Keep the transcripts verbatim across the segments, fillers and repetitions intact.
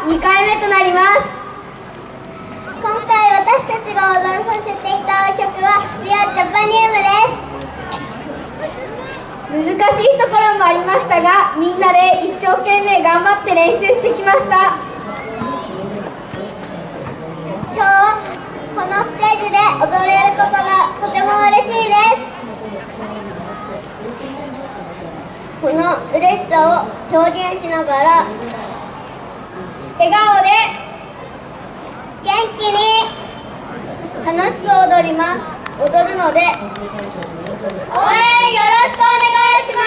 にかいめとなります。 今回私たちが踊らさせていただく曲は「We Are Japanese」 です。難しいところもありましたが、みんなで一生懸命頑張って練習してきました。 今日このステージで踊れることがとても嬉しいです。この嬉しさを表現しながら笑顔で元気に楽しく踊ります踊るので応援よろしくお願いします。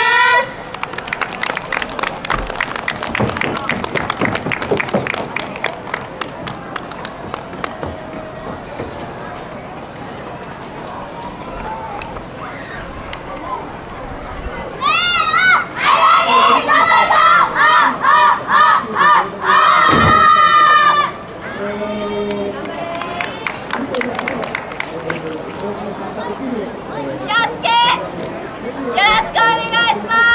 気をつけ、よろしくお願いします。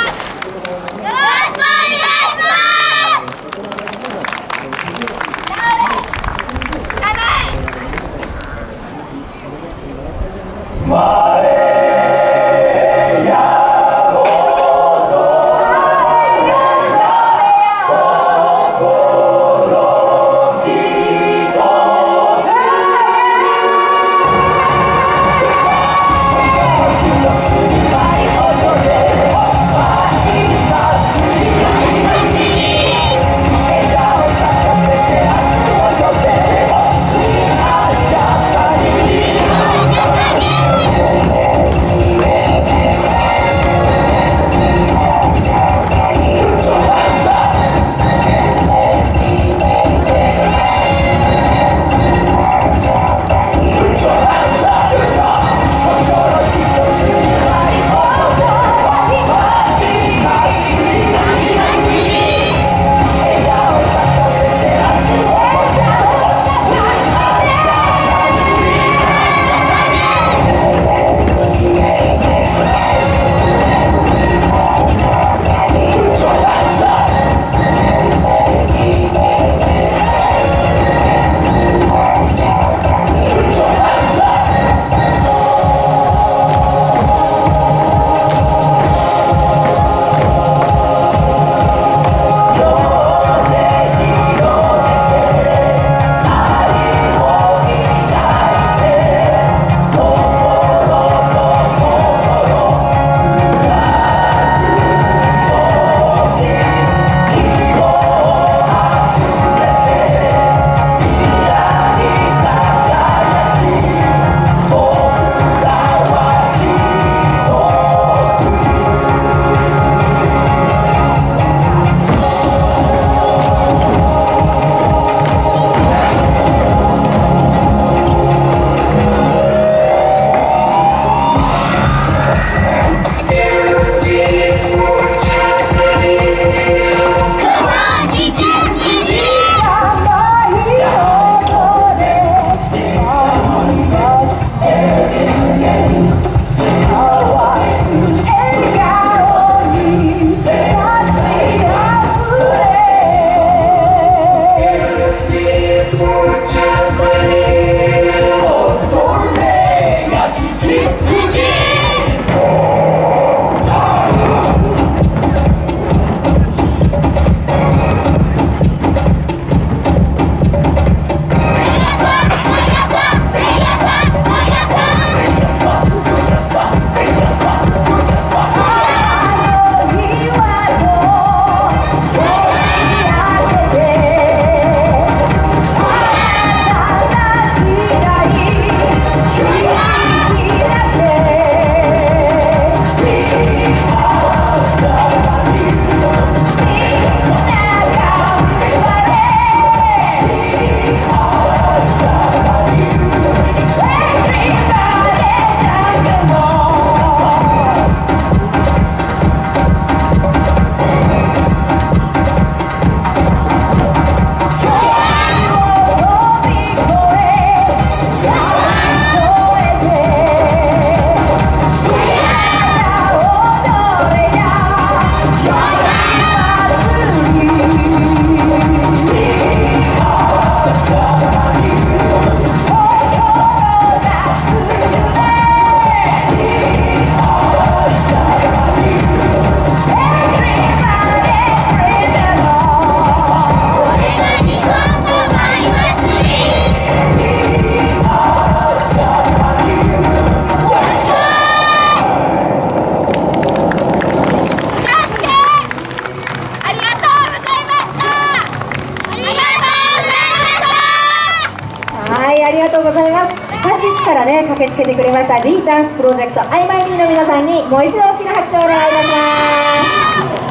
ありがとうございます。八市からね駆けつけてくれましたリーダンスプロジェクトアイマイミーの皆さんにもう一度大きな拍手をお願いいたします。